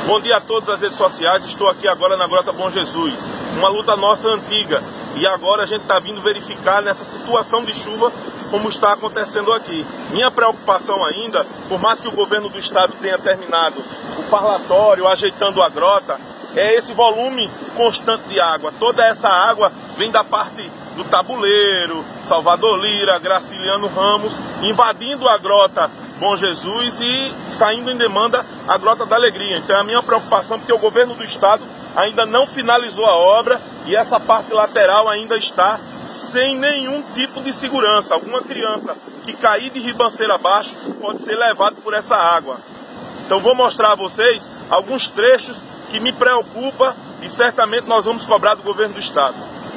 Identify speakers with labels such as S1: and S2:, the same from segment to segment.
S1: Bom dia a todas as redes sociais, estou aqui agora na Grota Bom Jesus, uma luta nossa antiga, e agora a gente está vindo verificar nessa situação de chuva como está acontecendo aqui. Minha preocupação ainda, por mais que o governo do estado tenha terminado o parlatório, ajeitando a grota, é esse volume constante de água. Toda essa água vem da parte do Tabuleiro, Salvador Lira, Graciliano Ramos, invadindo a Grota Bom Jesus e saindo em demanda a Grota da Alegria. Então é a minha preocupação, porque o governo do estado ainda não finalizou a obra e essa parte lateral ainda está sem nenhum tipo de segurança. Alguma criança que cair de ribanceira abaixo pode ser levado por essa água. Então vou mostrar a vocês alguns trechos que me preocupam e certamente nós vamos cobrar do governo do estado.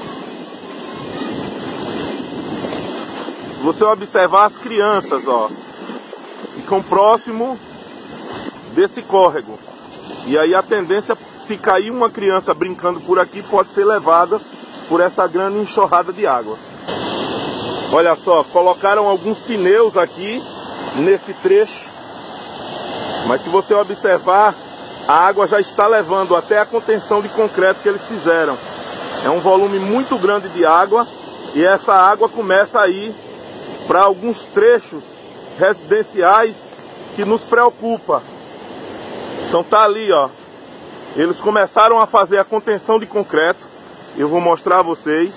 S1: Se você observar as crianças, ó, ficam próximo desse córrego. E aí a tendência, se cair uma criança brincando por aqui, pode ser levada por essa grande enxurrada de água. Olha só, colocaram alguns pneus aqui nesse trecho, mas se você observar, a água já está levando até a contenção de concreto que eles fizeram. É um volume muito grande de água e essa água começa a ir para alguns trechos residenciais que nos preocupa. Então tá ali, ó. Eles começaram a fazer a contenção de concreto. Eu vou mostrar a vocês.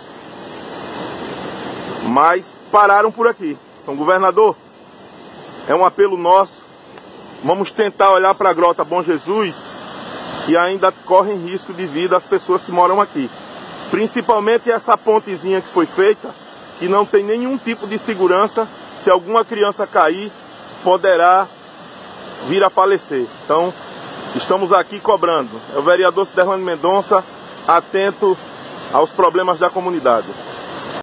S1: Mas pararam por aqui. Então, governador, é um apelo nosso. Vamos tentar olhar para a Grota Bom Jesus, que ainda correm risco de vida as pessoas que moram aqui. Principalmente essa pontezinha que foi feita, que não tem nenhum tipo de segurança. Se alguma criança cair, poderá vir a falecer. Então, estamos aqui cobrando. É o vereador Ciderlânio Mendonça, atento aos problemas da comunidade.